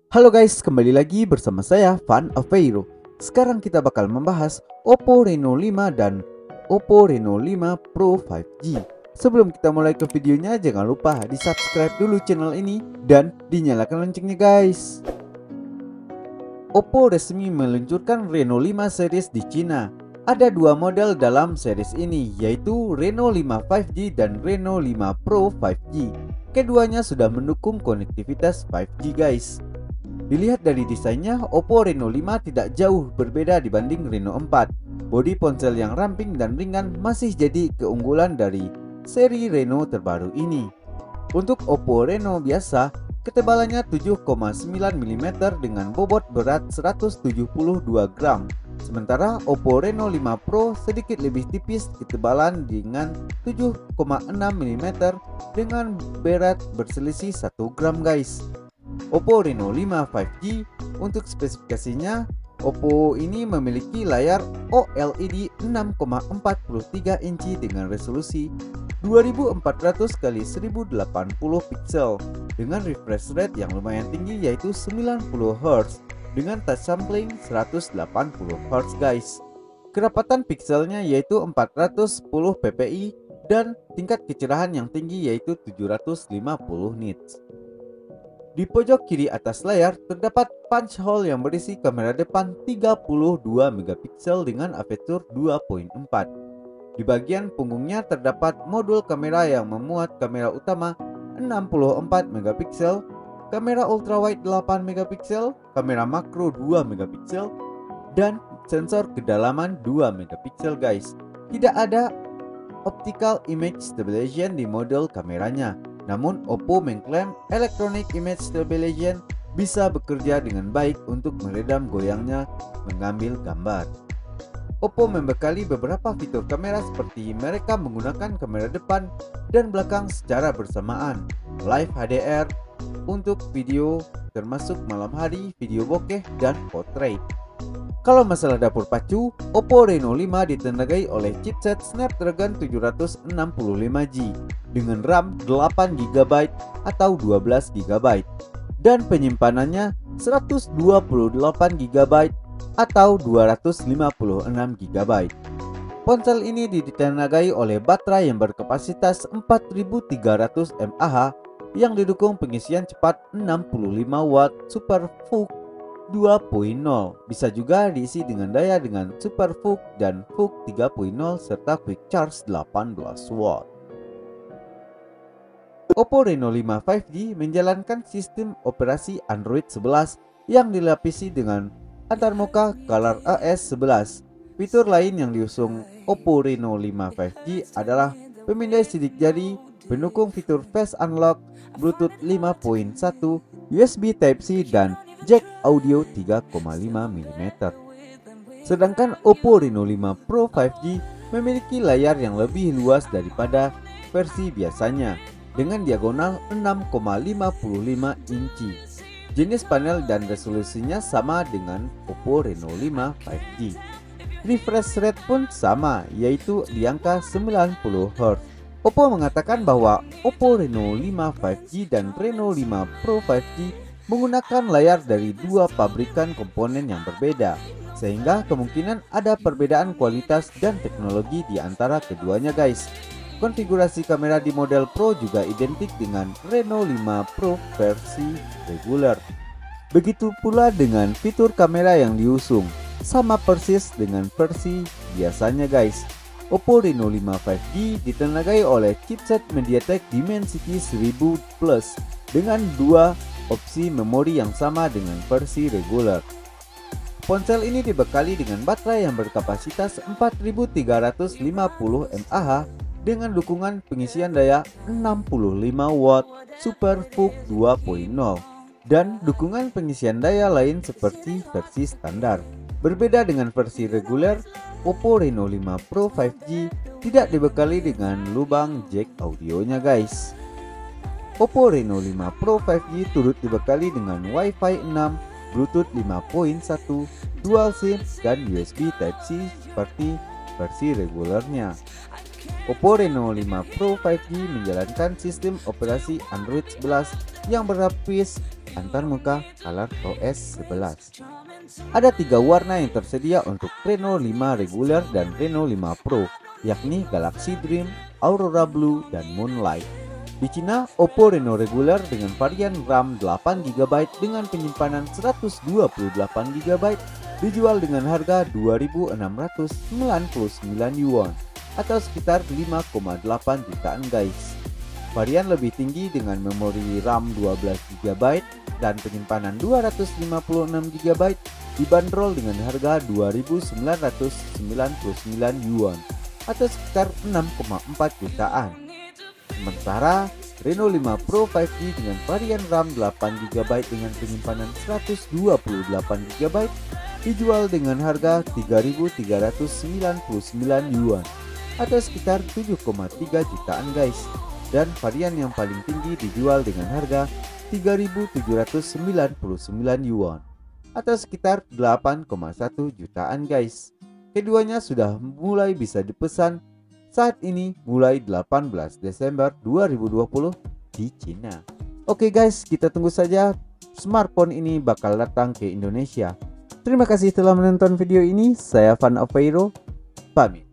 Halo guys, kembali lagi bersama saya Van Aveiro. Sekarang kita bakal membahas Oppo Reno 5 dan Oppo Reno 5 Pro 5G. Sebelum kita mulai ke videonya, jangan lupa di subscribe dulu channel ini dan dinyalakan loncengnya guys. Oppo resmi meluncurkan Reno 5 series di Cina. Ada dua model dalam series ini, yaitu Reno 5 5G dan Reno 5 Pro 5G. Keduanya sudah mendukung konektivitas 5G guys. Dilihat dari desainnya, Oppo Reno 5 tidak jauh berbeda dibanding Reno 4. Bodi ponsel yang ramping dan ringan masih jadi keunggulan dari seri Reno terbaru ini. Untuk Oppo Reno biasa, ketebalannya 7,9 mm dengan bobot berat 172 gram. Sementara Oppo Reno 5 Pro sedikit lebih tipis ketebalan dengan 7,6 mm dengan berat berselisih 1 gram guys. Oppo Reno 5 5G, untuk spesifikasinya, Oppo ini memiliki layar OLED 6,43 inci dengan resolusi 2400 x 1080 pixel dengan refresh rate yang lumayan tinggi yaitu 90 Hz dengan touch sampling 180 Hz guys. Kerapatan pixelnya yaitu 410 ppi dan tingkat kecerahan yang tinggi yaitu 750 nits. Di pojok kiri atas layar terdapat punch hole yang berisi kamera depan 32 megapiksel dengan aperture 2.4. Di bagian punggungnya terdapat modul kamera yang memuat kamera utama 64 megapiksel, kamera ultrawide 8 megapiksel, kamera makro 2 megapiksel, dan sensor kedalaman 2 megapiksel guys. Tidak ada optical image stabilization di model kameranya. Namun Oppo mengklaim Electronic Image Stabilization bisa bekerja dengan baik untuk meredam goyangnya mengambil gambar. Oppo membekali beberapa fitur kamera seperti mereka menggunakan kamera depan dan belakang secara bersamaan, Live HDR untuk video termasuk malam hari, video bokeh, dan portrait. Kalau masalah dapur pacu, Oppo Reno 5 ditenagai oleh chipset Snapdragon 765G dengan RAM 8GB atau 12GB dan penyimpanannya 128GB atau 256GB. Ponsel ini ditenagai oleh baterai yang berkapasitas 4300 mAh yang didukung pengisian cepat 65W Super VOOC 2.0. Bisa juga diisi dengan daya dengan Super VOOC dan VOOC 3.0 serta Quick Charge 18W. Oppo Reno 5 5G menjalankan sistem operasi Android 11 yang dilapisi dengan antarmuka ColorOS 11. Fitur lain yang diusung Oppo Reno 5 5G adalah pemindai sidik jari, pendukung fitur Face Unlock, Bluetooth 5.1, USB Type-C, dan jack audio 3,5 mm. Sedangkan Oppo Reno 5 Pro 5G memiliki layar yang lebih luas daripada versi biasanya dengan diagonal 6,55 inci. Jenis panel dan resolusinya sama dengan Oppo Reno 5 5G. Refresh rate pun sama, yaitu di angka 90 Hz. Oppo mengatakan bahwa Oppo Reno 5 5G dan Reno 5 Pro 5G menggunakan layar dari dua pabrikan komponen yang berbeda, sehingga kemungkinan ada perbedaan kualitas dan teknologi di antara keduanya guys. Konfigurasi kamera di model Pro juga identik dengan Reno 5 Pro versi reguler. Begitu pula dengan fitur kamera yang diusung, sama persis dengan versi biasanya guys. Oppo Reno 5 5G ditenagai oleh chipset MediaTek Dimensity 1000 Plus dengan dua opsi memori yang sama dengan versi reguler. Ponsel ini dibekali dengan baterai yang berkapasitas 4350 mAh dengan dukungan pengisian daya 65W Super VOOC 2.0 dan dukungan pengisian daya lain seperti versi standar. Berbeda dengan versi reguler, Oppo Reno 5 Pro 5G tidak dibekali dengan lubang jack audionya guys. Oppo Reno 5 Pro 5G turut dibekali dengan Wi-Fi 6, Bluetooth 5.1, Dual SIM, dan USB Type-C seperti versi regulernya. Oppo Reno 5 Pro 5G menjalankan sistem operasi Android 11 yang berlapis antarmuka ColorOS 11. Ada 3 warna yang tersedia untuk Reno 5 reguler dan Reno 5 Pro, yakni Galaxy Dream, Aurora Blue, dan Moonlight. Di Cina, Oppo Reno reguler dengan varian RAM 8GB dengan penyimpanan 128GB dijual dengan harga 2.699 yuan atau sekitar 5,8 jutaan guys. Varian lebih tinggi dengan memori RAM 12GB dan penyimpanan 256GB dibanderol dengan harga 2.999 yuan atau sekitar 6,4 jutaan. Sementara Reno 5 Pro 5G dengan varian RAM 8GB dengan penyimpanan 128GB dijual dengan harga 3.399 yuan atau sekitar 7,3 jutaan guys, dan varian yang paling tinggi dijual dengan harga 3.799 yuan atau sekitar 8,1 jutaan guys. Keduanya sudah mulai bisa dipesan saat ini mulai 18 Desember 2020 di Cina. Oke guys, kita tunggu saja smartphone ini bakal datang ke Indonesia. Terima kasih telah menonton video ini. Saya Van Aveiro, pamit.